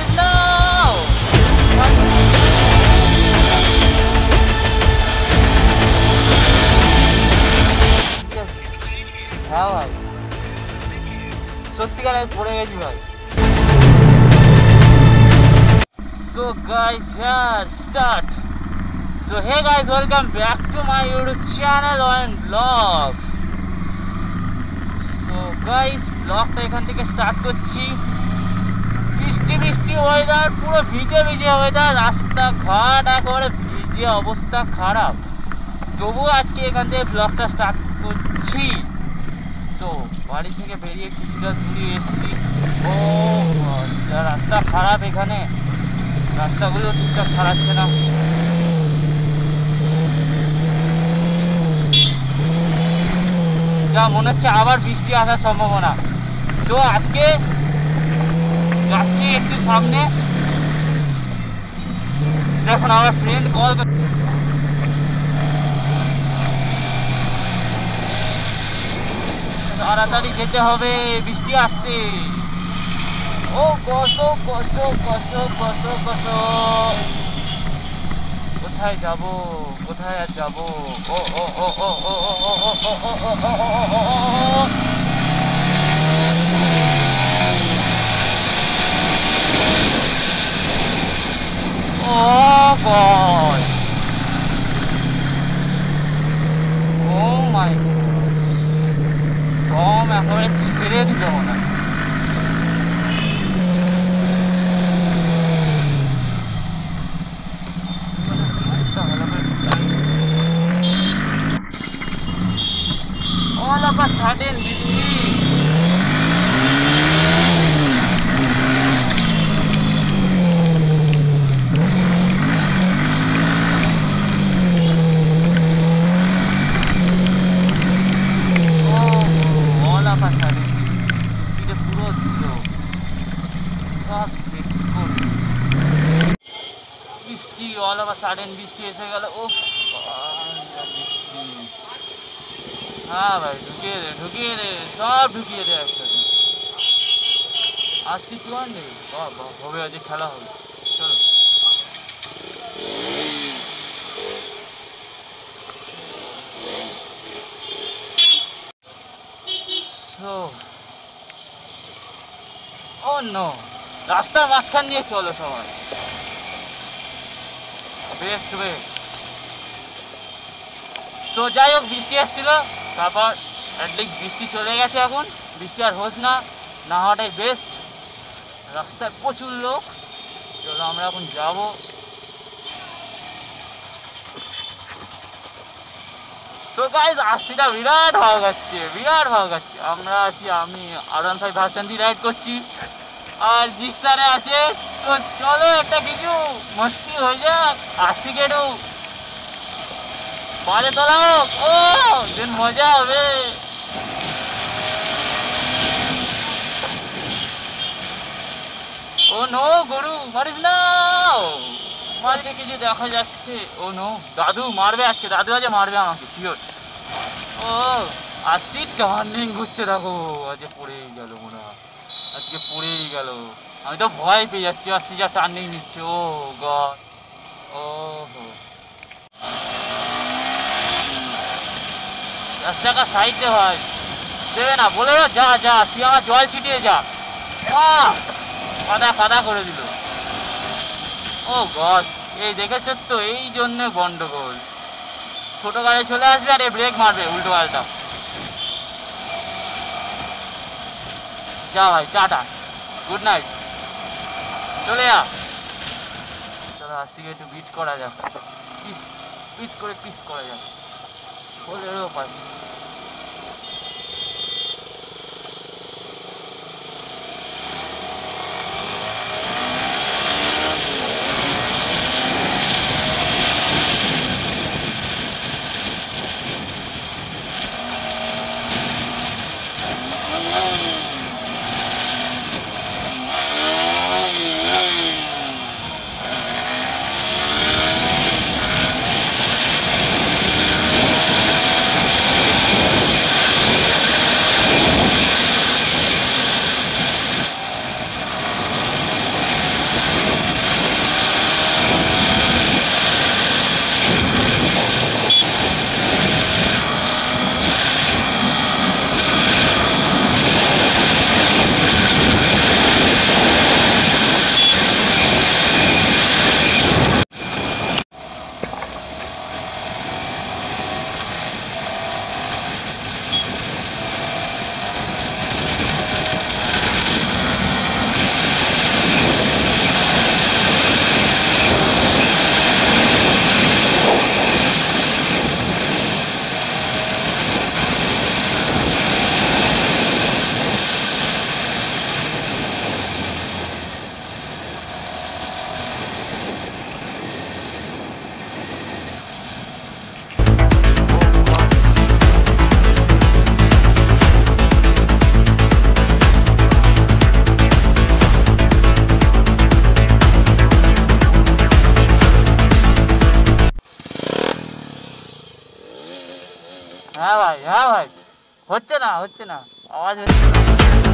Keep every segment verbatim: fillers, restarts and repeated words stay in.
What is now? হ্যাঁ ভাই সত্যিকার আমি পড়ে গেছি ভাই। So guys, here start. So hey guys, welcome back to my YouTube channel on vlogs. So guys, vlogটা এখান থেকে স্টার্ট করছি। বৃষ্টি বৃষ্টি ওয়েদার, পুরো ভিজে ভিজে ওয়েদার, রাস্তাঘাট একেবারে ভিজে, অবস্থা খারাপ। তবুও আজকে এখান থেকে ব্লগটা স্টার্ট করছি। তো বাড়ি থেকে বেরিয়ে কিছুটা দূরে এসেছি। ও রাস্তা খারাপ, এখানে রাস্তাগুলো ঠিকঠাক ছাড়াচ্ছে না। যা মনে হচ্ছে আবার বৃষ্টি আসার সম্ভাবনা। তো আজকে যাচ্ছি একটু সামনে, দেখুন আমার ফ্রেন্ড কল তাড়াতাড়ি যেতে হবে, বৃষ্টি আসছে। ও কসো কসো কসো কসো কসো কোথায় যাব, কোথায় আর যাব? ও ও ও ও ও Oh God! Oh my God! Tom একেবারে ছেড়ে দিল না। All of a sudden বৃষ্টি। বৃষ্টি অল ওভার সাডেন বৃষ্টি এসে গেল। ও বৃষ্টি, হ্যাঁ ভাই ঢুকিয়ে দে ঢুকিয়ে দে সব ঢুকিয়ে দে একসাথে। আসছি টু হান্ড্রেড হবে, আজ খেলা হবে। চলো ও নো, রাস্তার মাঝখান দিয়ে চলো সবাই, বেস্ট ওয়ে। তো যাই হোক, বৃষ্টি এসেছিল, তারপর অ্যাটলিস্ট বৃষ্টি চলে গেছে। এখন বৃষ্টি আর হোস না, না হওয়াটাই বেস্ট। রাস্তায় প্রচুর লোক, চলো আমরা এখন যাব। সো গাইজ আশিটা বিরাট ভালো যাচ্ছে, বিরাট ভালো যাচ্ছে। আমরা আছি, আমি আর ওয়ান ফাইভ ভার্সন দিয়ে রাইড করছি, আর জিক্সারে আছে। তো চলো একটা কিছু মস্তি হয়ে যাক, আশি কেটু বাজে তোলাও, ও দিন মজা হবে। ও নো গরু মারিস না, মাঝে কিছু দেখা যাচ্ছে। ও নো, দাদু মারবে আজকে, দাদু আজ মারবে আমাকে শিওর। ও আজকে টার্নিং ঘুরছে, দেখো আজকে পড়েই গেল মনে হয়, আজকে পড়েই গেল। আমি তো ভয় পেয়ে যাচ্ছি, আসছি যা টার্নিং নিচ্ছে। ও গড, ও হো রাস্তাটা সাইডে হয় দেবে না, বলে যা যা তুই আমার জল ছিটিয়ে যা, কাদা কাদা করে দিল। ও গড, এই দেখেছ তো, এই জন্য গন্ডগোল। ছোট গাড়ি চলে আসবে আর এ ব্রেক মারবে উল্টো পাল্টা। যা ভাই, টাটা, গুড নাইট, চলে যা। চলো আজকে একটু বিট করা যাক, পিস পিট করে পিস করা যাক, বলেরও পাচ্ছি। ভাই, হ্যাঁ ভাই, হচ্ছে না হচ্ছে না আওয়াজ হচ্ছে না।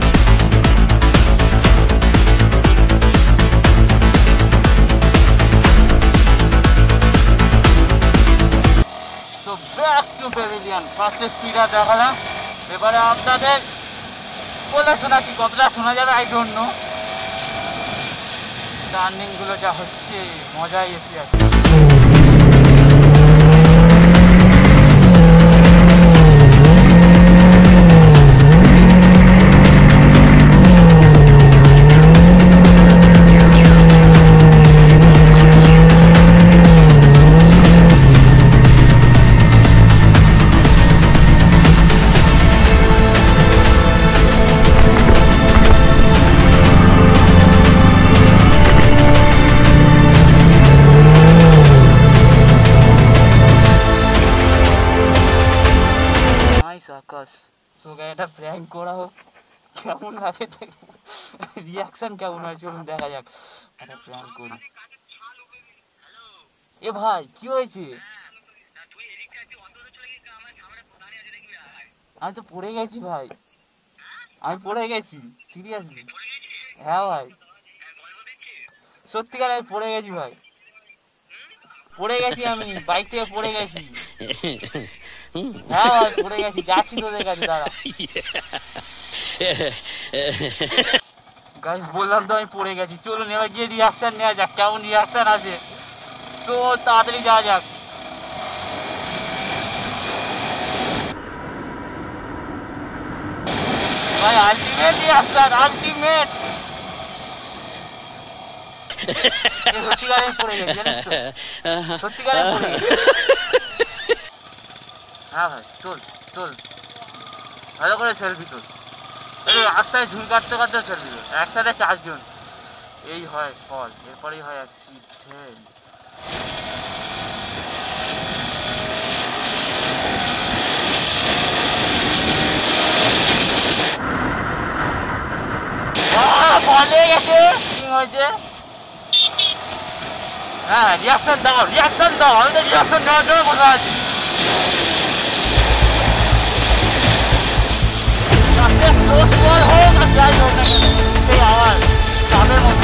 So back to Pavilion, first স্পিডটা দেখালাম, এবারে আপনাদের বলে শোনাচ্ছি, কতটা শোনা যাবে আই ডোন্ট নো। টার্নিংগুলো যা হচ্ছে মজাই এসে যাচ্ছে। আকাশ, সো এটা প্র্যাঙ্ক করা হোক, কেমন লাগে রিয়াকশন কেমন হয় চলুন দেখা যাক। একটা প্র্যাঙ্ক করি। এ ভাই কি হয়েছে? আমি তো পড়ে গেছি ভাই, আমি পড়ে গেছি সিরিয়াসলি। হ্যাঁ ভাই সত্যিকার আমি পড়ে গেছি ভাই, পড়ে গেছি আমি, বাইক থেকে পড়ে গেছি। হ্যাঁ ভাই পড়ে গেছি, যাচ্ছি তোদের কাছে দাঁড়া। গাইস বললাম তো আমি পড়ে গেছি, চলুন এবার গিয়ে রিয়াকশন নেওয়া যাক, কেমন রিয়াকশন আছে। সো তাড়াতাড়ি যাওয়া যাক। ভাই আলটিমেট রিয়াকশন, আলটিমেট। সত্যিকারে পড়ে গেছি জানিস তো, সত্যিকারে পড়ে গেছি। হ্যাঁ ভাই চল চল, ভালো করে সেলফি তোল। এই রাস্তায় ঝুল কাটতে কাটতে সেলফি তোল, একসাথে চারজন, এই হয় ফল, এরপরেই হয় অ্যাক্সিডেন্ট। ফলে গেছে কি হয়েছে? হ্যাঁ রিয়াকশন দাও, রিয়াকশন দাও, আমি তো রিয়াকশন দেওয়ার জন্য বসে আছি। যাই হোক না কেন সেই আওয়াজ তাদের মতো।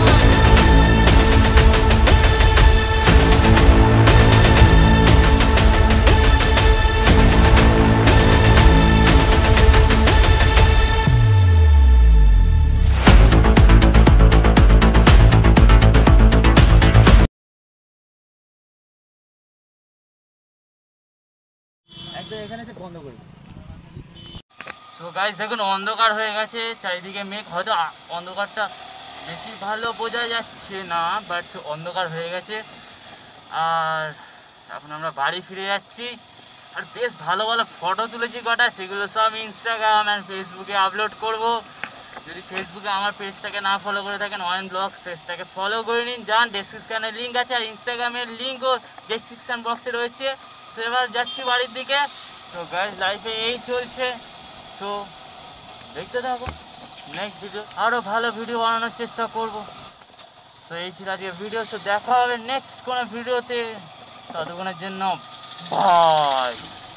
একদম এখানে এসে বন্ধ করি। সো গাইস দেখুন অন্ধকার হয়ে গেছে, চারিদিকে মেঘ, হয়তো অন্ধকারটা বেশি ভালো বোঝা যাচ্ছে না, বাট অন্ধকার হয়ে গেছে। আর এখন আমরা বাড়ি ফিরে যাচ্ছি, আর বেশ ভালো ভালো ফটো তুলেছি কটা, সেগুলো সব আমি ইনস্টাগ্রাম অ্যান্ড ফেসবুকে আপলোড করব। যদি ফেসবুকে আমার পেজটাকে না ফলো করে থাকেন অয়ন ব্লগস পেজটাকে ফলো করে নিন, যান, ডেসক্রিপশানে লিঙ্ক আছে, আর ইনস্টাগ্রামের লিঙ্কও ডেসক্রিপশান বক্সে রয়েছে। সো এবার যাচ্ছি বাড়ির দিকে। তো গাইস লাইফে এই চলছে, সো দেখতে থাকো, নেক্সট ভিডিও আরও ভালো ভিডিও বানানোর চেষ্টা করব। সো এই ছিল আজকে ভিডিও, সো দেখা হবে নেক্সট কোনো ভিডিওতে, ততক্ষণের জন্য bye.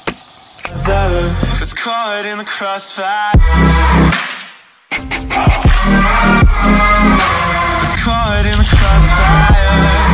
It's caught in the crossfire. It's caught in the crossfire.